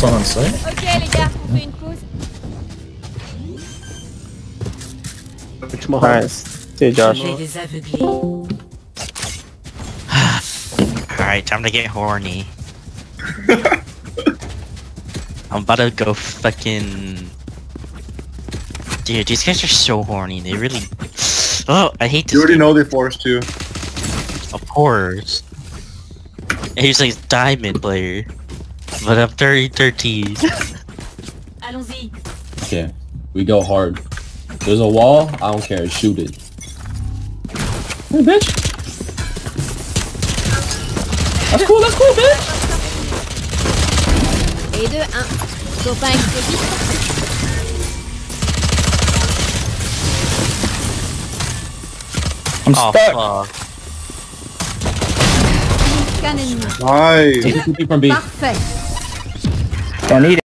on site. Ok les gars, on fait une pause. Nice. See you, Josh. Je vais les aveugler. Alright, time to get horny. I'm about to go fucking... Dude, these guys are so horny. They really... Oh, I hate this. You already know they forced to. Of course. He's like diamond player. But I'm 13. Allons-y. Okay, we go hard. There's a wall, I don't care, shoot it. Hey, bitch! That's cool, bitch! Et 2, 1. Copain explosif. I'm Oh, stuck. fuck. Scan ennemi. Nice. Take the TP from B. Parfait. Don't need it.